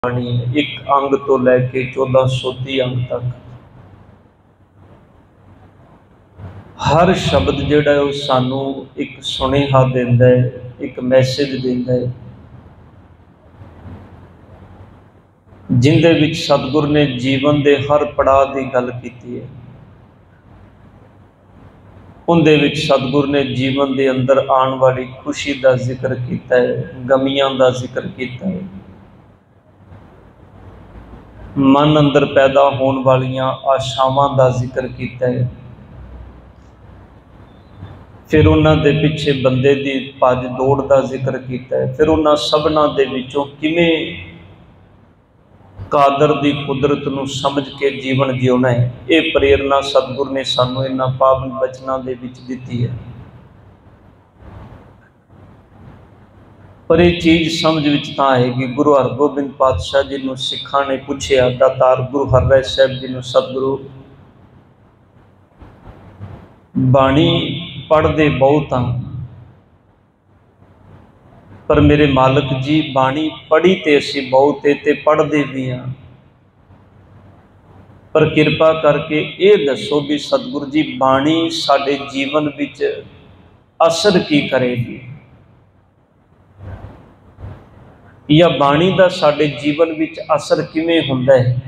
बाणी एक अंग तो लैके 1430 अंग तक हर शब्द जिहड़ा है सानू एक सुनेहा दिंदा है, एक मैसेज दिंदा है, जिंदे विच सतगुर ने जीवन के हर पड़ाव की गल कीती है। उनदे विच सतगुर ने जीवन के अंदर आने वाली खुशी का जिक्र किया है, गमियां का जिक्र किया है, मन अंदर पैदा होने वालियां आशावां का जिक्र किया है, फिर उन्होंने पिछे बंदे की भज दौड़ का जिक्र किया है, फिर उन्होंने सबना दे विचों किवें कादर की कुदरत नूं समझ के जीवन जिउना है। ये प्रेरणा सतगुर ने सानू इन्हां पावन बचनां दे विच दित्ती है। पर यह चीज़ समझ विच तां आएगी, गुरु हरगोबिंद पातशाह जी नूं सिखां ने पुछया, दातार गुरु हरराय साहिब जी नूं, सतगुरु बाणी पढ़ते बहुत हाँ, पर मेरे मालिक जी बाणी पढ़ी तो असीं बहुत है ते पढ़ते भी हाँ, पर किरपा करके ये दसो भी सतगुरु जी बाणी साडे जीवन विच असर की करेगी, या बाणी का साडे जीवन विच असर किवें हुंदा है।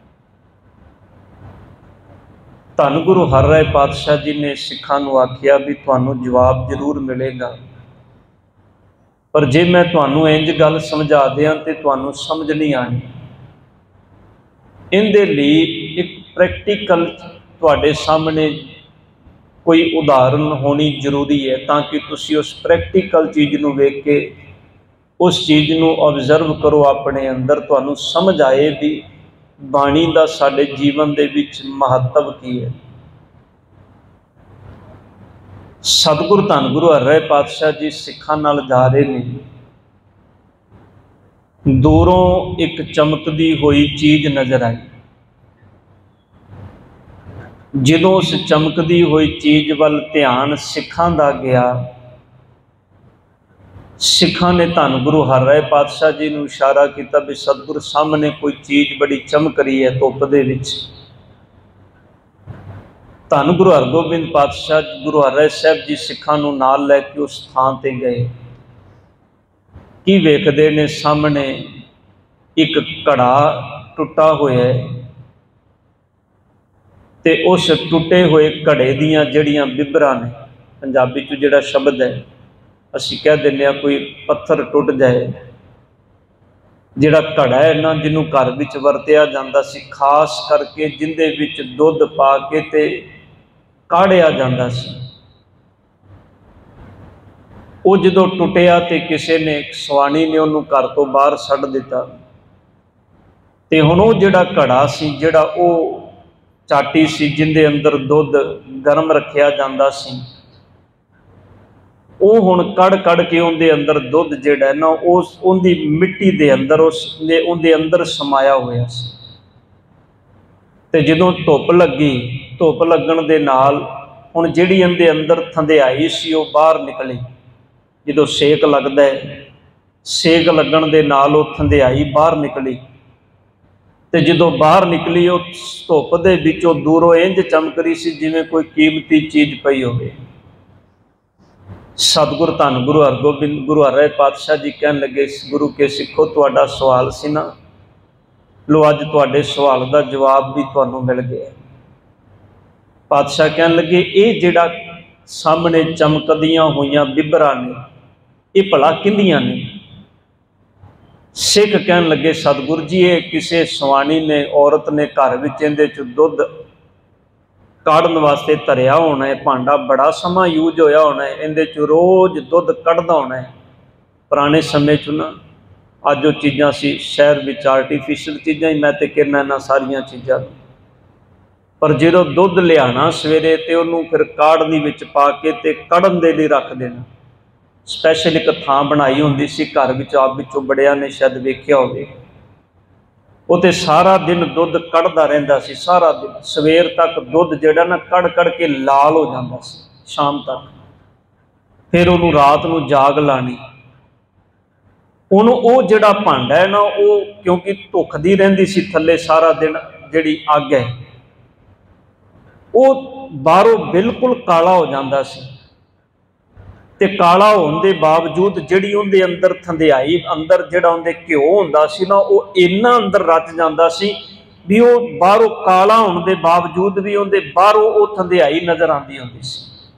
धन गुरु हरराय पातशाह जी ने सिखां नूं आखिया भी तुहानूं जवाब जरूर मिलेगा, पर जे मैं तुहानूं इंज गल समझा दियां ते तुहानूं समझ नहीं आनी। इहदे लई एक प्रैक्टिकल तुहाडे सामने कोई उदाहरण होनी जरूरी है, ताकि तुसीं उस प्रैक्टिकल चीज़ नूं वेख के उस चीज़ नूं ऑब्जर्व करो अपने अंदर, तुहानूं समझ आए भी बाणी का साडे जीवन दे विच महत्व की है। सतगुरु धन गुरु हरराय पातशाह जी सिखां नाल जा रहे हैं, दूरों एक चमकदी हुई चीज़ नज़र आई। जदों उस चमकदी हुई चीज़ वाल ध्यान सिखां दा गया, सिखां ने धन गुरु हरराय पातशाह जी नूं इशारा किया भी सतगुर सामने कोई चीज़ बड़ी चमक रही है धुप दे विच। धन गुरु हरगोबिंद पातशाह गुरु हरराय साहिब जी सिखां नूं नाल लैके उस थां ते गए। की वेखदे ने सामने एक घड़ा टुटा होया है, ते उस टुटे हुए घड़े दियां जड़ियां बिबरां ने, पंजाबी च जिहड़ा शब्द है असीं कह दिंदे हां कोई पत्थर टुट जाए, जिहड़ा घड़ा है ना जिन्हों घर विच वरतिया जांदा सी, खास करके जिंदे विच दुध पा के ते काढ़िया जांदा सी, वो जदों टुटिया तो किसी ने सवाणी ने उन्होंने घर तो बाहर सड़ दिता, ते हुण वो जिहड़ा घड़ा सी, जिहड़ा वो चाटी सी जिंदे अंदर दुध गर्म रखिया जांदा सी, वो हुण कड़ कड़ के उनके अंदर दुध जिहड़ा है ना उस उनकी मिट्टी दे अंदर उसने उनके अंदर समाया होया सी। ते जदों धुप लगी, धुप लगन दे नाल हुण जिहड़ी उनके अंदर थंधियाई सी वो बाहर निकली। जदों सेक लगदा है, सेक लगन दे नाल वो थंधियाई बाहर निकली, ते जदों बाहर निकली वो धुप दे विचों दूरों इंज चमक रही सी जिवें कोई कीमती चीज़ पई होवे। सतगुर धन गुरु हरगोबिंद गुरु हरराय पातशाह जी कहन लगे, गुरु के सिखो तुहाडा सवाल सी ना, लो अज तुहाडे सवाल का जवाब भी तुहानूं मिल गया। पातशाह कहन लगे ये जिहड़ा सामने चमकदियां हुईयां बिबरां ने ये भला किंदियां ने? सिख कहन लगे सतगुरु जी ये किसी सवाणी ने औरत ने घर विच इहदे च दुध काढ़न वास्ते धरिया होना है, भांडा बड़ा समा यूज होया होना है, इहदे च रोज़ दुध कढ़दा होना है। पुराने समय च ना अज जो चीज़ां सी शहर विच आर्टिफिशियल चीज़ां ही मैं तो कहना इन्हां सारियां चीज़ां, पर जो दुध लियाना सवेरे तो उन्होंने फिर काढ़नी विच पा के ते कढ़न दे लई रख देना। स्पैशल एक थां बनाई हुंदी सी घर विच, आप विचों बड़िया ने शायद वेख्या होवे, वो तो सारा दिन दुध कढ़दा रहिंदा सी, सारा दिन सवेर तक दुध जिहड़ा ना कढ़ कढ़ के लाल हो जाता सी शाम तक, फिर उन्होंने रात नूं जाग लानी, ਹੁਣ ਉਹ ਜਿਹੜਾ ਭਾਂਡਾ है ना, वो क्योंकि धुखदी रहिंदी सी थल्ले सारा दिन, जिहड़ी अग है वो बाहरों बिल्कुल काला हो जाता सी, ते काला होने के बावजूद जिहड़ी उहदे अंदर थंधियाई, अंदर जिहड़ा उहदे घिओ हुंदा सी ना, वो इन्ना अंदर रच जाता सी भी वो बाहरों काला होने के बावजूद भी उहदे बाहरों वो थंधियाई नज़र आती हुंदी सी।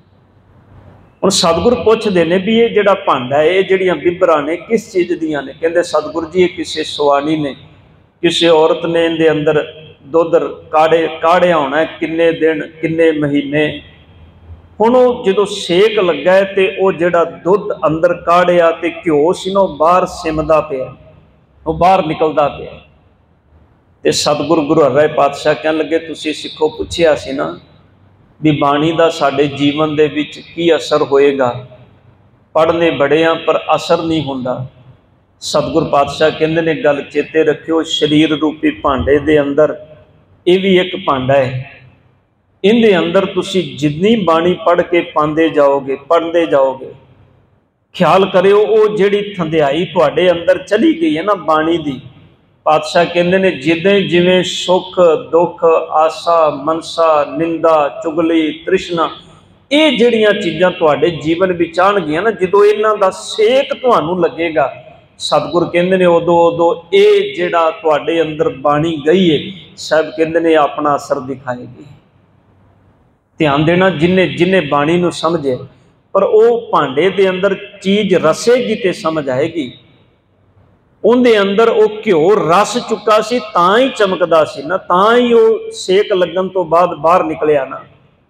हुण सतगुरु पुछदे ने भी ये जिहड़ा भांडा है, ये जिहड़ियां बिबरां ने किस चीज़ दियां ने? कहंदे सतगुरु जी ये किसी सवानी ने, किसी औरत ने इहदे अंदर दुध काढ़िया होना है, किन्ने दिन किन्ने महीने। हुण जो सेक लगा है तो वह जिहड़ा दुध अंदर काढ़िया तो घिओ सी ना, बाहर सिमदा पिया, वो बाहर निकलदा पिया। तो सतगुरु गुरु हरराय पातशाह कहन लगे, तुसीं सिखो पुछिया सी ना भी बाणी का साडे जीवन दे विच की असर होएगा? पढ़ने बड़े हाँ पर असर नहीं हुंदा। सतगुरु पातशाह कहंदे ने गल चेते रखियो, शरीर रूपी भांडे दे अंदर ये भी एक भांडा है, इहदे अंदर तुसी जितनी बाणी पढ़ के पांदे जाओगे, पढ़ते जाओगे, ख्याल करियो वो जिहड़ी थंधियाई तुहाडे अंदर चली गई है ना बाणी दी, पातशाह कहंदे ने जिदें जिवें सुख दुख आसा मनसा निंदा चुगली तृष्णा ये जिहड़ियां चीज़ां तुहाडे जीवन विच आउणगीआं ना, जदों इन्हां दा सेक तुहानूं लगेगा, सतगुर कहंदे ने उदों उदों ये जिहड़ा तुहाडे अंदर बाणी गई है, साहब कहंदे ने अपना असर दिखाएगी। ध्यान देना, जिन्हें जिन्हें बाणी नूं समझे, पर वो भांडे दे अंदर चीज़ रसेगी तो समझ आएगी। उनके अंदर वो घिओ रस चुका सी, तां ही चमकदा सी ना, तां ही वो सेक लगन तो बाद बाहर निकलिया ना।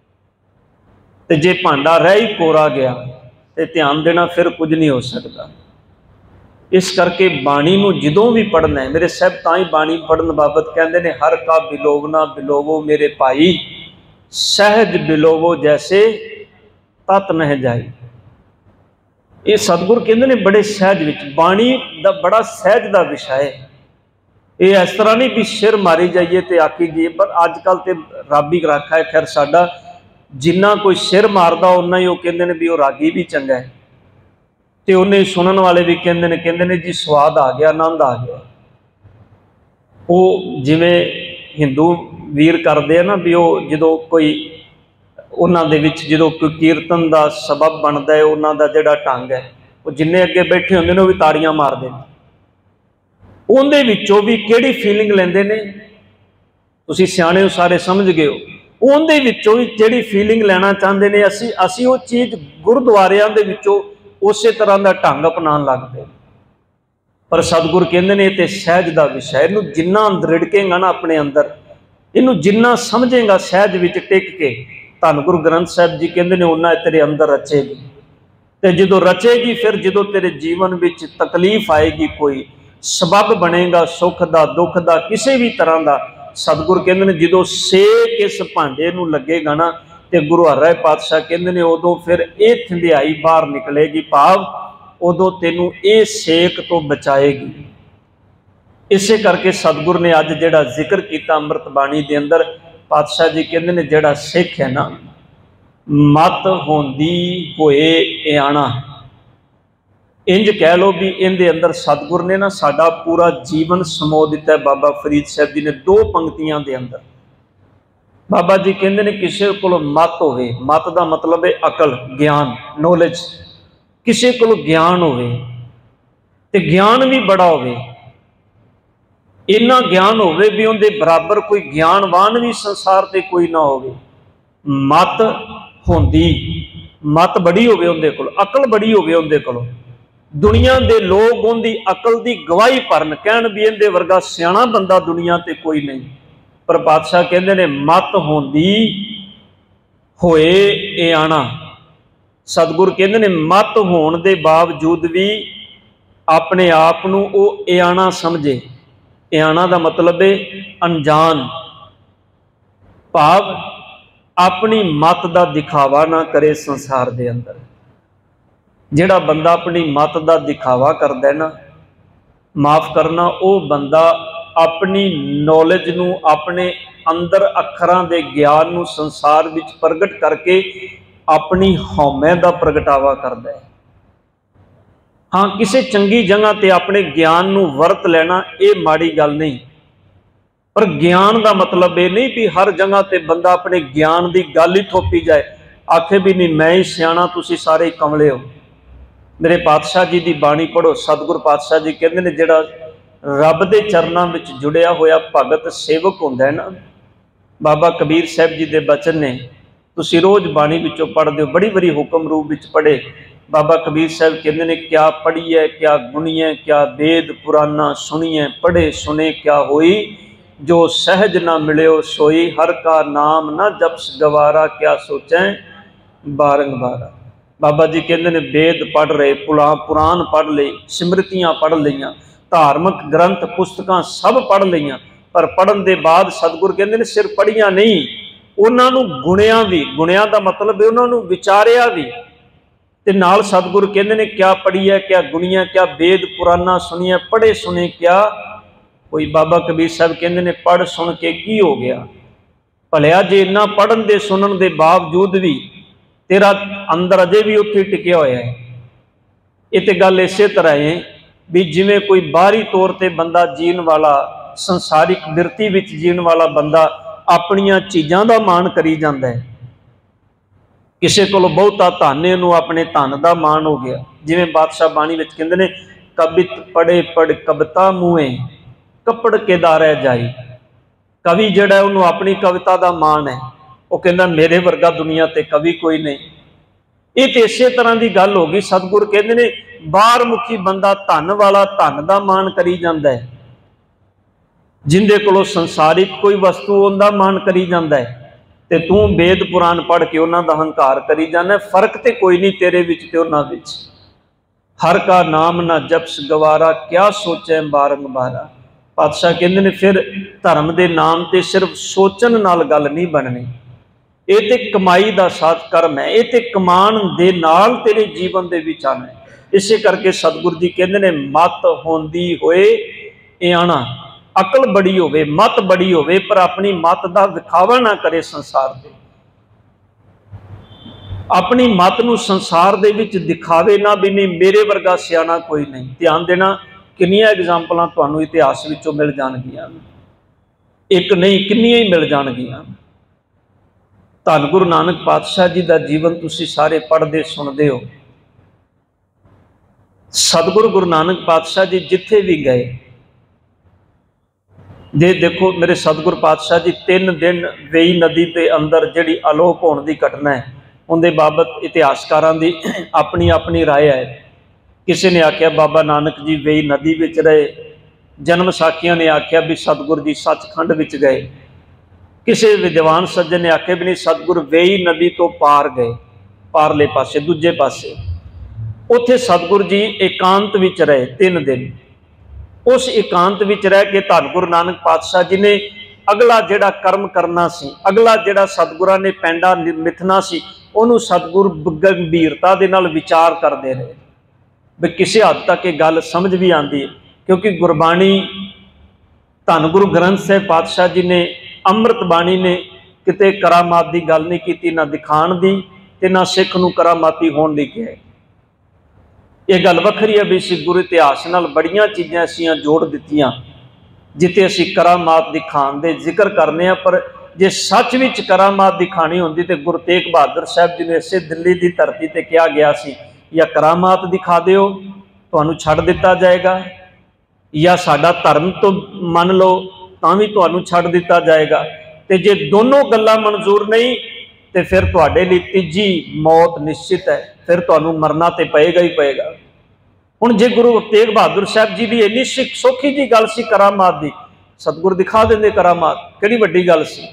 तो जे भांडा रह ही कोरा गया तो ध्यान देना फिर कुछ नहीं हो सकता। इस करके बाणी नूं जदों भी पढ़ना है, मेरे साहब तां ही बाणी पढ़न बाबत कहंदे ने, हर का बिलोवना बिलोवो मेरे भाई, सहज बिलोवो जैसे तत नह जाई। ये सतगुर कहंदे ने बड़े सहज विच, बाणी दा बड़ा सहज दा विषय है। ये इस तरह नहीं भी सिर मारी जाइए तो आकी जाइए, पर अजकल तो रब ही रखा है खैर साडा, जिन्ना कोई सिर मारदा उन्ना ही वो कहंदे ने भी वो रागी भी चंगा है, तो उन्हें सुनने वाले भी कहंदे ने जी स्वाद आ गया, आनंद आ गया। वो जिवें हिंदू वीर करते हैं ना भी, वो जो कोई उन्होंने दे विच जो कोई कीर्तन का सबब बनता है, उन्होंने जिहड़ा ढंग है, वो जिन्ने अगे बैठे होंदे ने वो भी ताड़ियां मारते हैं, उहदे विचों भी किहड़ी फीलिंग लैंदे ने, तुसीं सियाणे हो सारे समझ गए हो, उहदे विचों भी जिहड़ी फीलिंग लैना चाहते हैं, असी वो चीज़ गुरुद्वारियां दे विचों उस तरह का ढंग अपनाउण लग पे। पर सतगुर कहंदे ने ते सहज का विषय, इनू जिन्ना दृढ़केगा ना अपने अंदर, इनू जिन्ना समझेगा सहज विच टिक के, धन गुरु ग्रंथ साहब जी कहंदे ने उन्ना तेरे अंदर रचेगी। तो जो रचेगी फिर जो तेरे जीवन विच तकलीफ आएगी, कोई सबब बनेगा सुख का दुख का किसी भी तरह का, सतगुर कहंदे ने जो सेक इस भांडे नूं लगेगा ना, तो गुरु हरराय पातशाह कहंदे ने उदों फिर ये थंधियाई बाहर निकलेगी, भाव उदों तेनू ये सेक तो बचाएगी। इसे करके सतगुर ने अज जिहड़ा जिक्र किया अमृत बाणी के अंदर, पातशाह जी कहंदे ने जिहड़ा सिख है ना, मत होंदी होए इयाणा, इंज कह लो भी इहदे अंदर सतगुर ने ना साडा पूरा जीवन समो दिता है। बाबा फरीद साहब जी ने 2 पंक्तियां दे अंदर बाबा जी कहंदे ने किसी को मत होवे, मत का मतलब है अकल ज्ञान नॉलेज, किसी को ज्ञान होवे ते ज्ञान भी बड़ा होवे, इन्ना ज्ञान होवे भी उनके बराबर कोई ज्ञानवान भी संसार ते कोई ना होवे। मत होंदी, मत बड़ी होवे उनके कोल, अकल बड़ी होवे उनके कोल, दुनिया के लोग उनकी अकल की गवाही भरन, कहन भी इहदे वर्गा सियाणा बंदा दुनिया ते कोई नहीं। पर पातशाह कहंदे ने मत होंदी होए इयाणा, सतगुर कहंदे ने मत होने के बावजूद भी अपने आप नूं वो इयाणा समझे। इयाणा का मतलब है अनजान, भाव अपनी मत का दिखावा ना करे संसार के अंदर। जिहड़ा बंदा अपनी मत का दिखावा करदा है ना, माफ करना, वो बंदा अपनी नॉलेज नूं, अपने अंदर अखरां दे ज्ञान नूं संसार विच प्रगट करके अपनी हौमे का प्रगटावा करदा है। हाँ, किसी चंगी जगह ते अपने ज्ञान नूं वरत लेना ये माड़ी गल नहीं, पर ज्ञान का मतलब ये नहीं भी हर जगह ते बंदा अपने ज्ञान की गल ही थोपी जाए, आखे भी नहीं मैं ही सियाणा तुसी सारे ही कमले हो। मेरे पातशाह जी की बाणी पढ़ो, सतगुर पातशाह जी कहते हैं जिहड़ा रब के चरणों में जुड़िया होया भगत सेवक होंदा है ना, बाबा कबीर साहब जी के बचन ने तुसी रोज़ बाणी विचों पढ़ते हो, बड़ी बड़ी हुक्म रूप विच पढ़े। बाबा कबीर साहब कहते हैं क्या पढ़िए क्या गुणिए, क्या वेद पुराना सुनिए, पढ़े सुने क्या होई, जो सहज ना मिलियो सोई, हर का नाम ना जपस गवारा, क्या सोचें बारंबारा। बाबा जी कहते हैं वेद पढ़ रहे, पुराण पढ़ ले, सिमरतियाँ पढ़ लियाँ, धार्मिक ग्रंथ पुस्तकां सब पढ़ लियाँ, पर पढ़न के बाद सतगुर कहते हैं सिर्फ पढ़िया नहीं, उन्होंने गुणिया भी, गुणिया का मतलब है उन्होंने विचारिया भी। ते नाल सतगुर कहते हैं क्या पढ़िए क्या गुणिया, क्या वेद पुराना सुनिए, पढ़े सुने क्या कोई। बाबा कबीर साहब कहते हैं पढ़ सुन के की हो गया, भलिया जे इन्ना पढ़न दे सुनन के बावजूद भी तेरा अंदर अजे भी उत्थे टिकिया होया है। ये तो गल इस तरह है भी जिमें कोई बाहरी तौर पर बंदा जीन वाला, संसारिक बिरती विच जीन वाला बंदा अपनिया चीज़ों का मान करी जाता है, किसी को बहुता धन है उन्होंने अपने धन का मान हो गया। जिमें बादशाह बाणी विच कहते हैं कबित पढ़े पढ़ कविता मुँहे, कपड़ के दारे जाई। कवि जिहड़ा उन्होंने अपनी कविता का मान है, वो कहना मेरे वर्गा दुनिया ते कवि कोई नहीं। ये तो इस तरह की गल हो गई। सतगुर कहते हैं बाहर मुखी बंदा धन वाला धन का मान करी जाता है, जिंदे कोलों संसारिक कोई वस्तु उनका मान करी जाता है, ते तू वेद पुराण पढ़ के उन्हों का हंकार करी जाना। फर्क तो कोई नहीं तेरे विच ते उन्हां विच। हर का नाम ना जपस गवारा, क्या सोचे बारंबारा। पातशाह कहते हैं फिर धर्म के नाम ते सिर्फ सोचन नाल गल नहीं बननी, ये तो कमाई का साथ कर्म है, ये तो कमान दे नाल तेरे जीवन के विच आना है। इस करके सतगुरु जी कहते हैं मत होंदी होए इयाना, अकल बड़ी होवे मत बड़ी होवे, पर अपनी मत का विखावा ना करे संसार दे, अपनी मत नूं संसार दे विच दिखावे ना भी नहीं मेरे वर्गा सियाना कोई नहीं। ध्यान देना किन्नियां एग्जाम्पल तुहानूं इतिहास विचों मिल जाणगियां, एक नहीं किन्नियां ही मिल जाणगियां। धन गुरु नानक पातशाह जी का जीवन तुसी सारे पढ़ते सुनते हो। सतगुरु गुरु नानक पातशाह जी जिथे भी गए देखो मेरे सतगुरु पातशाह जी 3 दिन वेई नदी के अंदर जिहड़ी अलोप होने की घटना है उनके बाबत इतिहासकारां की अपनी अपनी राय है। किसी ने आख्या बाबा नानक जी वेई नदी विच रहे, जन्म साखियां ने आख्या भी सतगुरु जी सचखंड विच गए, किसी विद्वान सज्जन ने आख्या भी नहीं सतगुरु वेई नदी तो पार गए, पारले पासे दूजे पासे। उत्थे सतगुरु जी एकांत विच रहे 3 दिन। उस एकांत विच रह के धन गुरु नानक पातशाह जी ने अगला जिहड़ा कर्म करना सी, अगला जिहड़ा सतगुरां ने पैंडा मिथना सी, उन्होंने सतगुरु गंभीरता दे नाल विचार करते रहे भी किसी हद तक ये गल समझ भी आती है, क्योंकि गुरबाणी धन गुरु ग्रंथ साहिब पातशाह जी ने अमृत बाणी ने किते करामात की गल नहीं की, ना दिखाण दी ते ना सिख नूं करामाती होण दी कहा। यह गल वखरी है भी असीं गुरु इतिहास नाल बड़ियां चीज़ां असीं जोड़ दित्तियां जिथे असीं करामात दिखाण दे जिक्र करने, पर जे सच विच करामात दिखानी होंदी तो गुरु तेग बहादुर साहब जी ने इसे दिल्ली की धरती ते कहा गया सी या करामात दिखा दिओ तुहानूं छड्ड दिता जाएगा, या साडा धर्म तो मन लो तां भी तुहानूं छड्ड दिता जाएगा। ते जे दोनों गल्लां मंजूर नहीं तो फिर तुहाडे लई तीजी मौत निश्चित है, फिर तुहानूं मरना तो पएगा ही पएगा। हुण जे गुरु तेग बहादुर साहब जी की इन्नी सौखी जी गल सी करामात की, सतगुर दिखा देंदे करामात, किहड़ी वड्डी गल सी।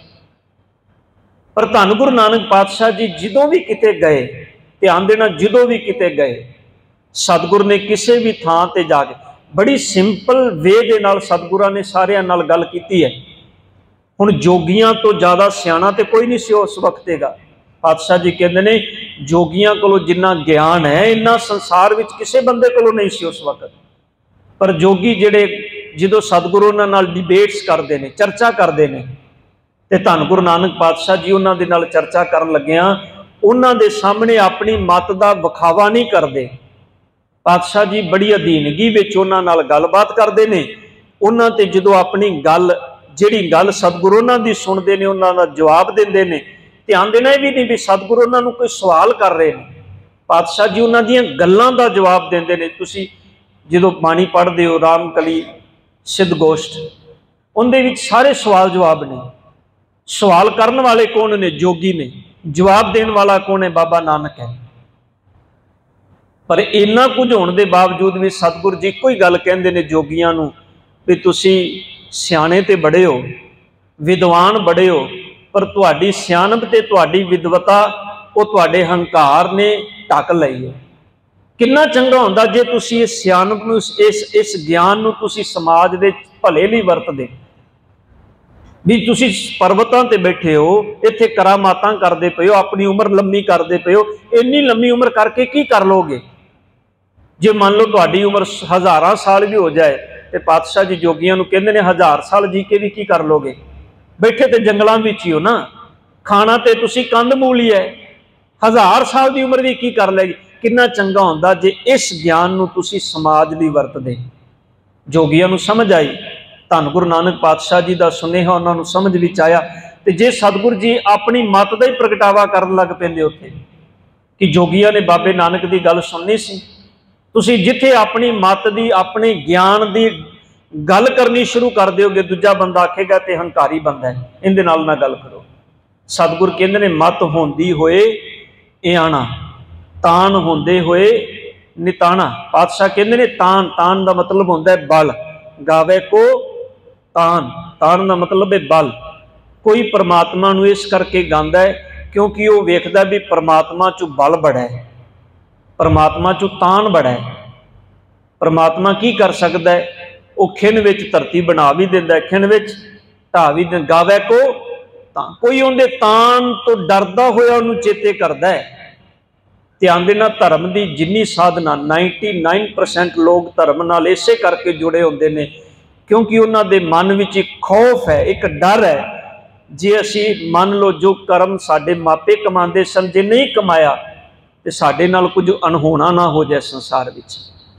पर धन गुरु नानक पातशाह जी जदों भी किते गए, ध्यान देना जदों भी किते गए, सतगुर ने किसी भी थां ते जाके बड़ी सिंपल वे दे नाल सतगुरां ने सारियां नाल गल कीती है। हुण जोगियां तो ज़्यादा सियाणा तो कोई नहीं सी उस वक्त देगा। पातशाह जी कहते ने जोगियां कोलों जिन्ना ज्ञान है इन्ना संसार विच किसी बंदे कोलों नहीं सी उस वक्त। पर जोगी जिहड़े जदों सतगुरु उन्हां नाल डिबेट्स करते हैं, चर्चा करते हैं, तो धन गुरु नानक पातशाह जी उन्हां दे नाल चर्चा करन लग्गियां उन्हां दे सामने अपनी मत का विखावा नहीं करते, पातशाह जी बड़ी अधीनगी विच उन्हां नाल गलबात करदे ने। उन्हां ते जदों अपनी गल जिहड़ी गल सतगुरु उन्हां दी सुणदे ने उन्हां दा जवाब दिंदे ने। ध्यान देना भी नहीं भी सतगुरु उन्हां नूं कोई सवाल कर रहे हैं, पातशाह जी उन्हां दीयां गल्लां दा जवाब दिंदे ने। तुसीं जदों बाणी पढ़दे हो रामकली सिद्ध गोष्ठ, उहदे विच सारे सवाल जवाब ने। सवाल करन वाले कौन ने? जोगी ने। जवाब देने वाला कौन है? बाबा नानक है। पर इन्ना कुछ होने के बावजूद भी सतगुरु जी कोई गल कहते हैं जोगियां नूं भी तुसीं सियाणे ते बड़े हो, विद्वान बड़े हो, पर तुहाडी सियाणप ते तुहाडी विद्वता वो तुहाडे हंकार ने ढक लई है। कितना चंगा हुंदा जे तुसीं इस सियाणप नूं इस ज्ञान नूं तुसीं समाज दे भले लई वरतदे। भी तुसीं पर्वतां ते बैठे हो, इत्थे करामातां करदे पए हो, अपनी उम्र लंबी करदे पए हो। इन्नी लंबी उम्र करके की कर लोगे? जे मान लो तुहाडी उम्र 1000 साल भी हो जाए तो पातशाह जी जोगियां नूं कहंदे ने 1000 साल जी के भी की कर लोगे? बैठे तो जंगलों में ही हो ना, खाना तो तुसीं कंद मूल ही है। 1000 साल की उम्र भी की कर लेगी। कितना चंगा हुंदा जे इस ज्ञान नूं तुसीं समाज लई वरतदे। जोगियां नूं समझ आई, धन गुरु नानक पातशाह जी का सुनेहा उन्होंने समझ विच आया। तो जे सतगुरु जी अपनी मत का ही प्रगटावा करन लग पैंदे उत्थे कि जोगियां ने बाबे नानक की गल सुननी सी, तुसीं जिथे अपनी मत की अपने ज्ञान की गल करनी शुरू कर दोगे, दूजा बंदा आखेगा तो हंकारी बंदा है, इहदे नाल ना गल करो। सतगुरु कहंदे ने मत होंदी होए इयाणा, तान होंदे होए निताणा। पातशाह कहंदे ने तान, तान का मतलब होंदा है बल। गावे को तान, तान का मतलब है बल। कोई परमात्मा नूं इस करके गांदा है क्योंकि वो वेखदा भी परमात्मा चों बल बड़ा है, परमात्मा चों तान बड़ा है। परमात्मा की कर सकता है? वो खिन विच धरती बना भी दिंदा है, खिन विच ढा भी दिंदा। गावे को तान, कोई उहदे तान तो डरदा होया उहनूं चेते करदा है। ध्यान देना, धर्म की जिन्नी साधना 99% लोग धर्म नाल इसे करके जुड़े होंदे ने क्योंकि उन्हां दे मन विच एक खौफ है, एक डर है। जे असी मान लो जो कर्म साडे मापे कमांदे सन, जे नहीं कमाया तो साडे नाल कुछ अनहोना ना हो जाए संसार विच।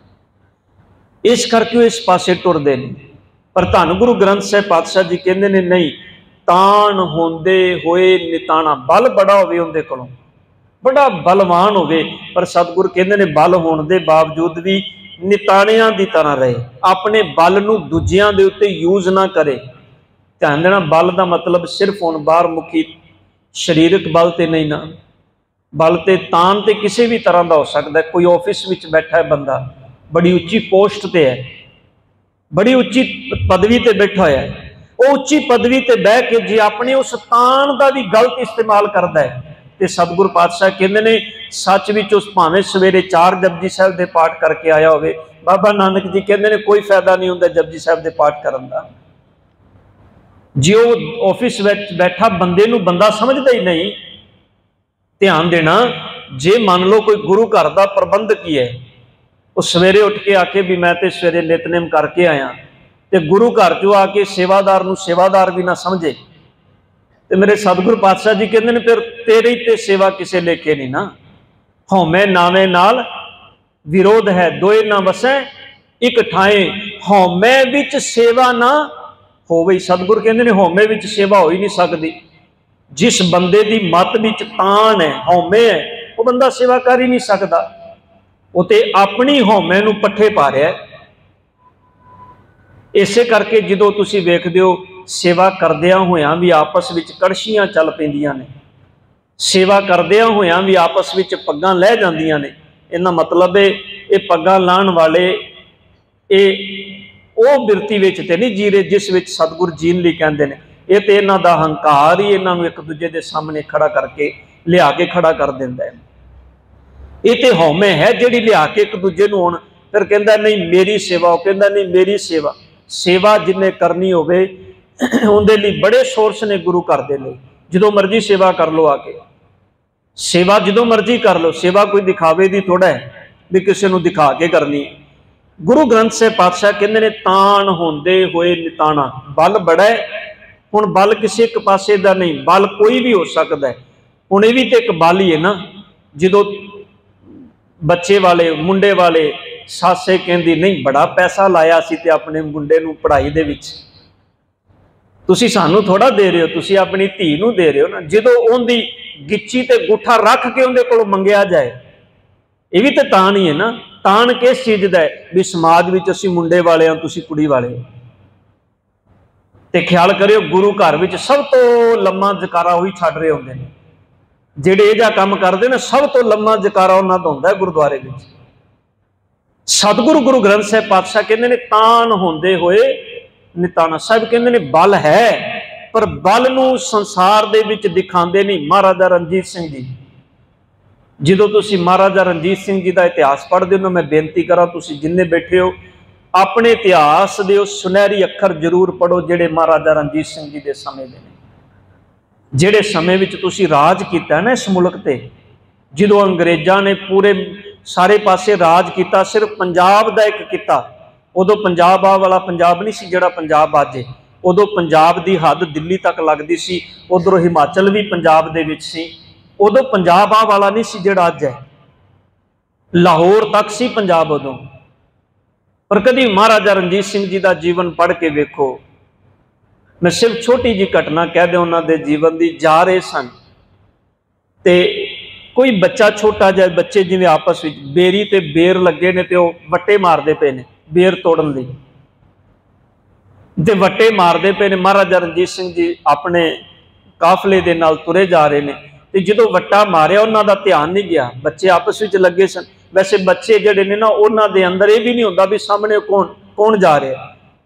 इस करके इस पासे टुरदे ने। पर धन गुरु ग्रंथ साहिब पातशाह जी कहंदे ने नहीं, तान होंदे होए निताणा। बल बड़ा होवे उहदे कोलों, बड़ा बलवान होवे, पर सतगुरु कहंदे ने बल होण दे बावजूद भी निताणियां दी तरह रहे, अपने बल नूं दूजियां दे उत्ते यूज ना करे। ध्यान देना, बल का मतलब सिर्फ हुण बाहर मुखी शरीरक बल ते नहीं ना, बल ते तान ते किसी भी तरह का हो सकता है। कोई ऑफिस विच बैठा है बंदा, बड़ी उच्ची पोस्ट ते है, बड़ी उच्ची पदवी ते बैठा होया है, वो उच्ची पदवी ते बह के जे अपने उस तान का भी गलत इस्तेमाल करता है तो सतगुरु पातशाह कहते हैं सच विच उस भावें सवेरे 4 जपजी साहिब के पाठ करके आया होवे, बाबा नानक जी कहते हैं कोई फायदा नहीं होंदा जपजी साहिब के पाठ करन दा। जे वो ऑफिस बैठा बंदे नूं बंदा समझदा ही नहीं। ध्यान देना, जे मान लो कोई गुरु घर का प्रबंधक ही है, वो सवेरे उठ के आके भी मैं तो सवेरे नितनेम करके आया, तो गुरु घर चो आके सेवादार नूं सेवादार भी ना समझे तो मेरे सतगुरु पातशाह जी कहते हैं फिर तेरी ते सेवा किसे लेके नहीं ना। हौमे नावे नाल विरोध है, दोए ना वसै एक ठाए, हौमे विच सेवा ना होवे। सतगुरु कहते हैं हौमे विच सेवा हो ही नहीं सकती। जिस बंदे की मत विच तान है, हौमे है, वो बंदा सेवा कर ही नहीं सकता। वो तो अपनी हौमे नूं पट्ठे पा रहा है। इसे करके जो तुसीं वेखदे हो सेवा करदियां होयां भी आपस विच कड़छियां चल पैंदियां ने, सेवा करदियां होयां भी आपस विच पग्गां लह जांदियां ने। इहदा मतलब है ये पग्गां लाण वाले ये वो बिरती विच ते नहीं जी रहे जिस विच सतगुरु जीण लई कहंदे ने। ये तो इन्हां दा हंकार ही इन्हां नूं एक दूजे दे सामने खड़ा करके लिया के खड़ा कर दिंदा है। ये तो हौमे है जिहड़ी लिया के एक दूजे नूं हुण फिर कहंदा नहीं मेरी सेवा, वो कहंदा नहीं मेरी सेवा। सेवा जिन्हें करनी होवे उहदे लई बड़े सोर्स ने गुरु घर दे लई। जदों मर्जी सेवा कर लो, आके सेवा जदों मर्जी कर लो। सेवा कोई दिखावे दी थोड़ा है भी किसी नूं दिखा के करनी। गुरु ग्रंथ साहिब पातशाह कहंदे ने तान होंदे होए निताणा। बल बड़ा है, हुण बल किसी एक पासे दा नहीं, बल कोई भी हो सकता है। हुण ये भी तो एक बल ही है ना, जदों बच्चे वाले मुंडे वाले सासे कहंदी नहीं बड़ा पैसा लाया सी ते अपने मुंडे नूं पढ़ाई दे विच, तुसी सानू थोड़ा दे रहे हो, तुसी अपनी धी नूं दे रहे हो ना। जदों उहदी गिच्ची ते गुठा रख के उहदे कोलों मंगिया जाए, ये भी तो तान ही है ना। तान किस चीज़ का है भी समाज में असीं मुंडे वाले हाँ, तुसीं कुड़ी वाले हो। ते ख्याल करियो गुरु घर में सब तो लम्मा जकारा वही छड्ड रहे होंदे ने, जिहड़े इह जिहा काम करदे ने सब तो लम्मा जकारा उन्हां दा हुंदा है गुरुद्वारे में। सतगुरु गुरु ग्रंथ साहिब पातशाह कहंदे ने तान होंदे होए निताना। साहिब कहंदे ने बल है पर बल नूं संसार दे विच दिखांदे नहीं। महाराजा रणजीत सिंह जी, जदों तुसीं महाराजा रणजीत सिंह जी का इतिहास पढ़दे हो, मैं बेनती करा तुसीं जिन्ने बैठे हो अपने इतिहास के उस सुनहरी अखर जरूर पढ़ो जिहड़े महाराजा रणजीत सिंह जी के समय दे ने। जिहड़े समय विच तुसीं राज कीता ना इस मुल्क ते, जदों अंग्रेज़ां ने पूरे सारे पासे राज किया, सिर्फ पंजाब का एक किता। उदों पंजाब आ वाला पंजाब नहीं सी जिहड़ा पंजाब अज है। उदों पंजाब की हद दिल्ली तक लगती सी, उधरों हिमाचल भी पंजाब दे विच सी। उदों पंजाब आ वाला नहीं सी जिहड़ा अज है, लाहौर तक सी पंजाब उदों। पर कभी महाराजा रणजीत सिंह जी का जीवन पढ़ के वेखो। मैं सिर्फ छोटी जी घटना कह दें उन्होंने जीवन की। जा रहे सन ते कोई बच्चा छोटा जिहा, बच्चे जिवें आपस में बेरी ते बेर लगे ने ते वट्टे मारते पे ने बेर तोड़न लई, ते वट्टे मारते पे ने। महाराजा रणजीत सिंह जी अपने काफले दे नाल तुरे जा रहे हैं, तो जो वट्टा मारिया उन्हों का ध्यान नहीं गया, बच्चे आपस में लगे सन। वैसे बच्चे जड़े ने ना उन्हों के अंदर यह भी नहीं होता भी सामने कौन कौन जा रहा।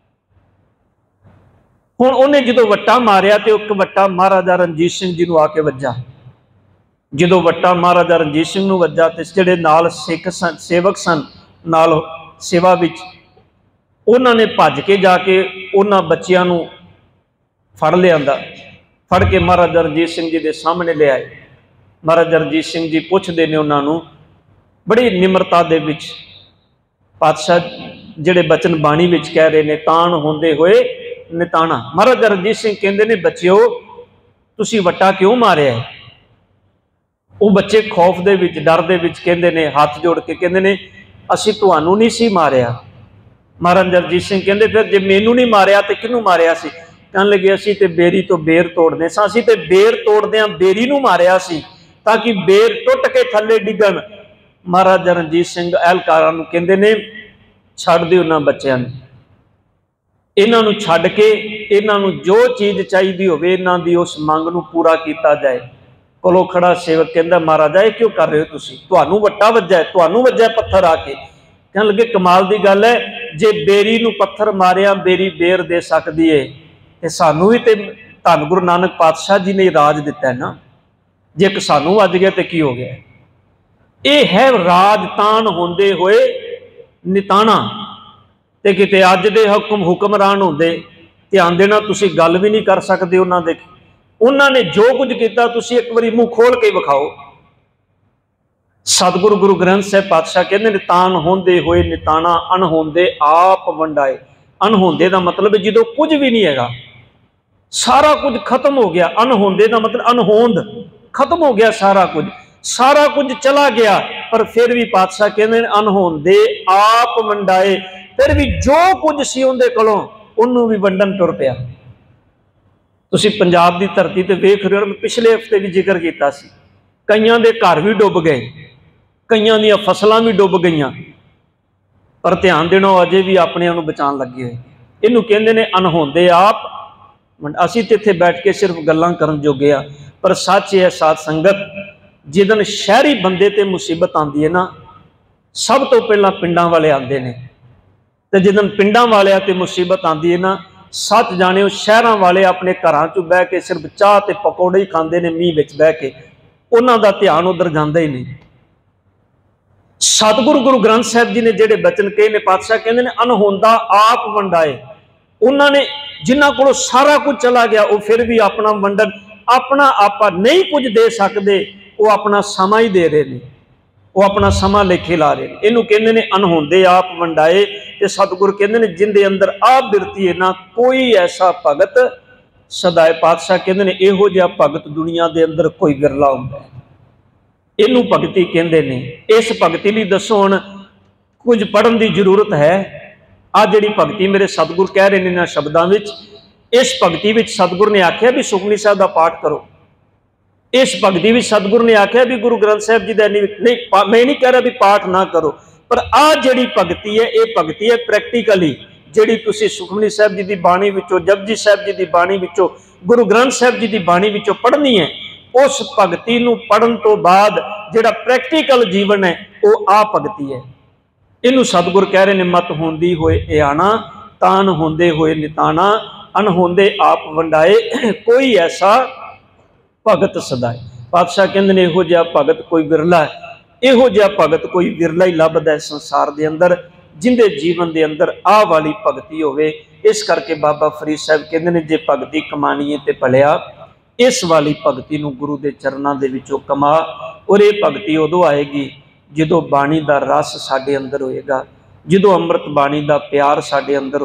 हुण उन्हें जो वट्टा मारिया तो एक वट्टा महाराजा रणजीत सिंह जी को आके वज्जा। जो वट्टा महाराजा रणजीत सिंह नूं वज्जा तो जिहड़े नाल सिख सन, सेवक सन नाल सेवा विच, उन्होंने भज के जाके उन्हां बच्चियां नूं फड़ लिया। फड़ के महाराजा रणजीत सिंह जी के सामने ले आए। महाराजा रणजीत सिंह जी पुछदे ने उन्होंने बड़ी निमरता दे विच, पातशाह जिहड़े बचन बाणी विच कह रहे ने तान होंदे होए निताना। महाराजा रणजीत सिंह कहंदे ने बच्चिओ तुसीं वट्टा क्यों मारिया है? वो बच्चे खौफ दे विच डर दे विच कहंदे ने हाथ जोड़ के कहंदे ने असीं तुहानूं नहीं सी मारिया। महाराजा रणजीत सिंह कहंदे फिर जे मैनूं नहीं मारिया तो किहनूं मारिया सी? कहन लगे असीं ते बेरी तो बेर तोड़ने सां, असीं ते बेर तोड़दिआं बेरी नूं मारिया सी ताकि बेर टुट के थल्ले डिगन। महाराजा रणजीत सिंह अहलकारां नूं कहंदे ने छड्ड दिओ उन्हां बच्चिआं नूं, इन्हां नूं छड्ड के इन्हां नूं जो चीज़ चाहिदी होवे इन्हां दी उस मंग नूं पूरा कीता जाए। कोलों खड़ा सेवक कहंदा महाराजा ये क्यों कर रहे हो तुसीं? तुहानूं वट्टा वज्जा है, तुहानूं वज्जा पत्थर आके। कहन लगे कमाल दी गल है, जे बेरी नूं पत्थर मारिया बेरी बेर दे सकदी है ते सानूं भी ते धन गुरु नानक पातशाह जी ने राज दिता है ना, जे एक सानूं वज गया तो की हो गया? ये है राजतान होंदे होए निताना। ते किते अज दे हुक्मरान होंदे ध्यान देना तुसीं गल भी नहीं कर सकते उन्हां दे। उन्होंने जो कुछ किया तुसीं एक बारी मुंह खोल के विखाओ। सतगुरु गुरु ग्रंथ साहिब पातशाह कहते हैं तान होंदे होए निताना अनहोंदे आप वंडाए। अनहोंदे का मतलब जो कुछ भी नहीं है, सारा कुछ खत्म हो गया। अनहोंदे का मतलब अनहोंद, खत्म हो गया सारा कुछ चला गया। पर फिर भी पातशाह कहते हैं अनहोंदे आप वंडाए। फिर भी जो कुछ सी उहदे कोलों उन्होंने भी वंडन तुर पिया। तुसीं पंजाब की धरती ते वेख रहे हो, मैं पिछले हफ्ते भी जिक्र किया सी, कईयां दे घर भी डुब गए, कईयां दी फसलां भी डुब गईयां, पर ध्यान देना अजे भी अपने आप बचाने लगे हुए। इनू कहंदे ने अनहोंदे आप। असीं ते इत्थे बैठ के सिर्फ गल्लां करन जोगे आ, पर सच है साध संगत, जिदन शहरी बंदे ते मुसीबत आती है ना, सब तो पहला पिंडां वाले आते हैं। तो जिदन पिंडां वाले ते मुसीबत आती है ना, सच जाने शहरों वाले अपने घरों चों बह के सिर्फ चाह ते पकौड़े ही खाते हैं मीह विच बह के, उन्हां दा ध्यान उधर जाता ही नहीं। सतगुरु गुरु ग्रंथ साहिब जी ने जिहड़े बचन कहे ने, पातशाह कहते हैं अनहोंदा आप वंडाए। उन्होंने जिन्हां कोलों सारा कुछ चला गया वो फिर भी अपना वंडन, अपना आपा नहीं कुछ दे सकते, वो अपना समा ही दे रहे हैं, वो अपना समा लेखे ला रहे हैं। इनू कहते हैं अनहोंदे आप वंडाए। ते सतगुरु कहते हैं जिंदे अंदर आप बिरती है ना कोई ऐसा भगत सदाए। पातशाह कहते हैं इहो जिहा भगत दुनिया के अंदर कोई विरला हुंदा है। इनू भगती कहते हैं। इस भगती लई दसो हुण कुछ पढ़न की जरूरत है। आ जिहड़ी भगती मेरे सतगुर कह रहे हैं इन्हां शब्दां विच, इस भगती विच सतगुर ने आख्या भी सुखमनी साहब का पाठ करो। इस भगती विच सतगुर ने आख्या भी गुरु ग्रंथ साहब जी का नहीं, मैं नहीं कह रहा भी पाठ ना करो, पर आ जिहड़ी भगती है ये भगती है प्रैक्टिकली, जिहड़ी तुसीं सुखमनी साहब जी की बाणी विचों, जपजी साहब जी की बाणी विचों, गुरु ग्रंथ साहब जी की बाणी विचों पढ़नी है। उस भगती नूं पढ़न तो बाद जिहड़ा प्रैक्टिकल जीवन है वो आ भगती है। इनू सतगुर कह रहे ने मत होंदी होए इयाना, तान होंदे होए निताना, अनहोंदे आप वंडाए, कोई ऐसा भगत सदाए। पातशाह कहंदे ने इहो जिहा भगत कोई विरला है, इहो जिहा भगत कोई विरला ही लभदा है संसार दे अंदर, जिंदे जीवन दे अंदर आ वाली भगती होवे। इस करके बाबा फरीद साहब कहंदे ने जे भगती कमानी है ते भलिया इस वाली भगती नूं गुरु दे चरनां दे विचों कमा। और ये भगती उदों आएगी जदों बाणी दा रस साडे अंदर होएगा, जदों अमृत बाणी दा प्यार साडे अंदर